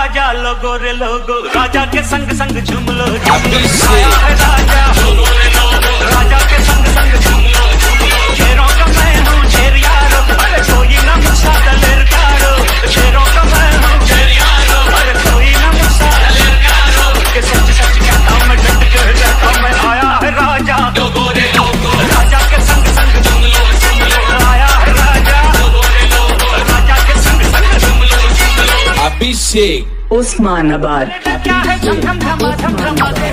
राजा लोगो रे लोगो, राजा के संग संग झूम लो झूम लो। आया है राजा लोगो रे लोगो, राजा के संग संग झूम लो झूम लो। शेरों का मैं हूँ शेर यारो, अरे कोई ना मुझसा दलेर कारो। शेरों का मैं हूँ शेर यारो, अरे कोई ना मुझसा दलेर कारो। के सच सच कहता मैं डट कर रहता मैं। आया है राजा लोगो रे लोगो, राजा के संग संग झूम लो झूम लो। आया है राजा लोगो रे लोगो, राजा के संग संग झूम लो झूम लो। अभिषेक उस्मानाबाद। क्या है झम झम झमा झम झमा दे।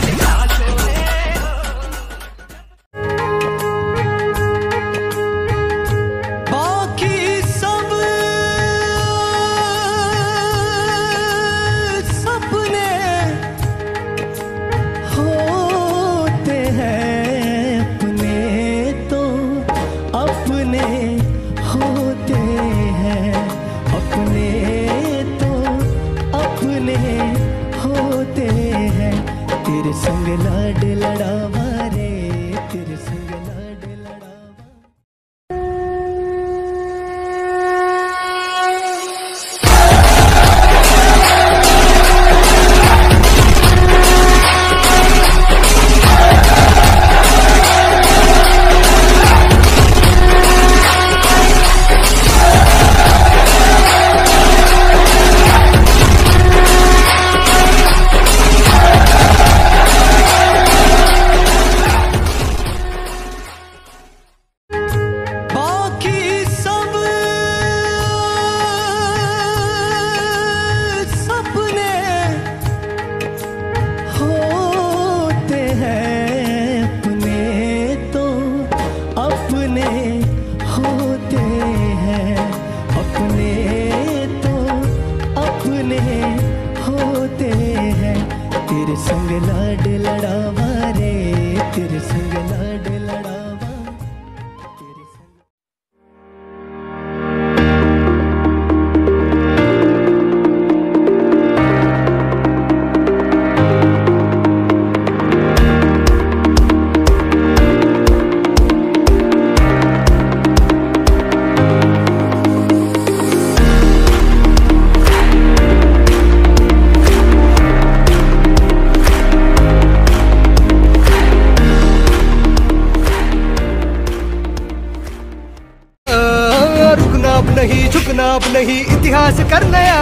अब नहीं इतिहास कर नया,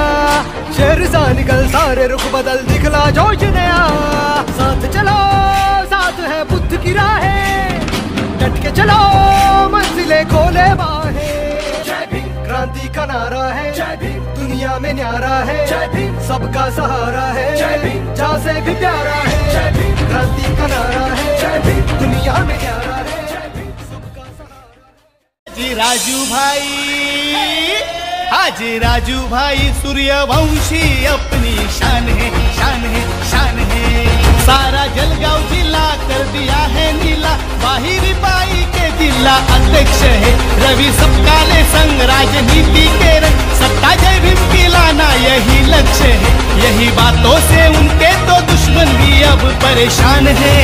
शेर सा निकल सारे रुख बदल दिखला जोश नया। साथ चलो साथ है बुद्ध की राहें, डट के चलो मंजिलें खोले बाहें। जय भीम क्रांति का नारा है, जय भीम दुनिया में न्यारा है, जय भीम सबका सहारा है, जय भीम जहाँ से भी प्यारा है। जय भीम क्रांति का नारा है, जय भीम दुनिया में न्यारा है, जय भीम सबका सहारा। जी राजू भाई, आज राजू भाई सूर्यवंशी अपनी शान है शान है शान है। सारा जलगांव जिला कर दिया है नीला, बाहिरी बाई के जिला अध्यक्ष है रवि सबकाले संग। राजनीति के रंग सत्ता जय भीम की लाना यही लक्ष्य है, यही बातों से उनके तो दुश्मन भी अब परेशान है।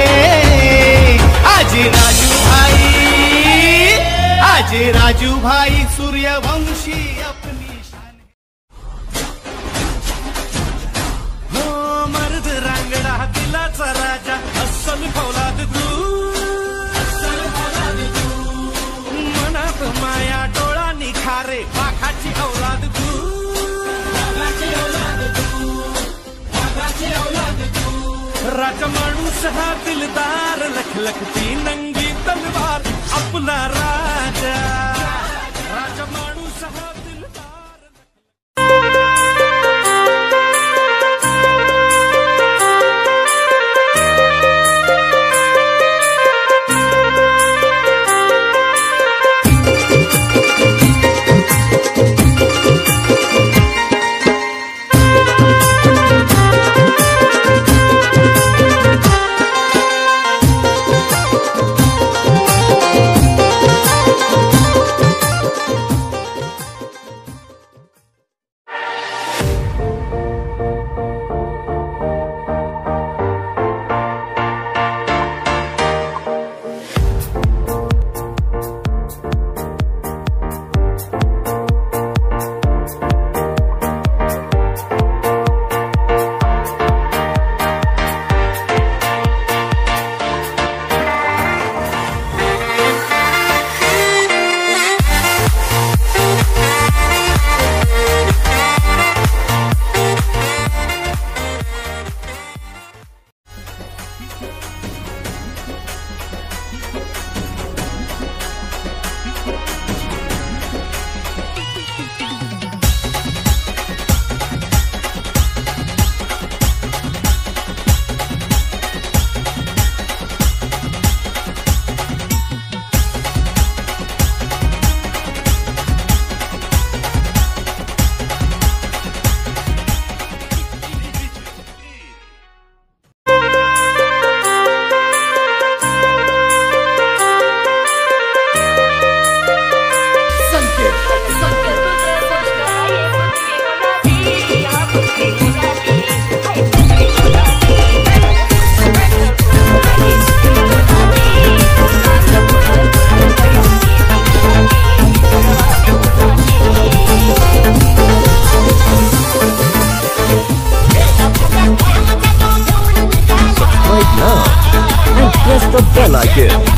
आज राजू भाई, आज राजू भाई सूर्यवंशी अपनी शान। हो मर्द रांगडा दिलाचा राजा, अस्सल फौलाद तू, मनात माया डोळा निखारे, पाखाची औलाद तू, राजा माणूस हा दिलदार, लखलखती नंगी तलवार अपना राजा। राजा माणूस हा like it.